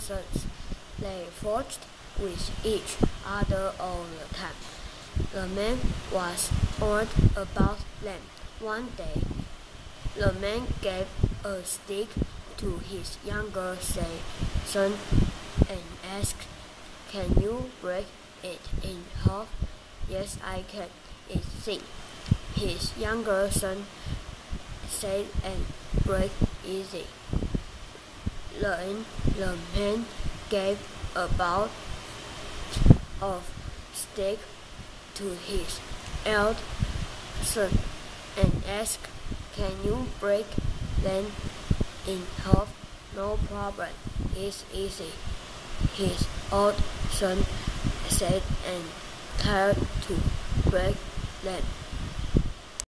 sons. They fought with each other all the time. The man was worried about them. One day, the man gave a stick to his younger son and asked, "Can you break it in half?" "Yes, I can," it said. His younger son said, "And break easy." Then the man gave a bout of stick to his eldest son and asked, "Can you break them in half?" "No problem, it's easy," his old son said, and tried to break them.